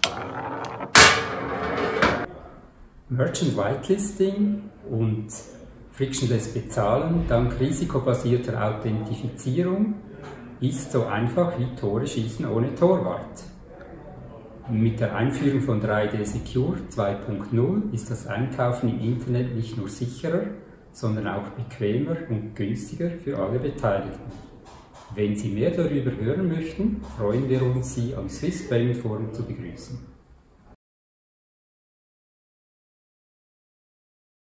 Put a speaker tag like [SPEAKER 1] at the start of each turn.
[SPEAKER 1] Merchant Whitelisting und frictionless Bezahlen dank risikobasierter Authentifizierung ist so einfach wie Tore schießen ohne Torwart. Mit der Einführung von 3D Secure 2.0 ist das Einkaufen im Internet nicht nur sicherer, sondern auch bequemer und günstiger für alle Beteiligten. Wenn Sie mehr darüber hören möchten, freuen wir uns, Sie am Swiss Payment Forum zu begrüßen.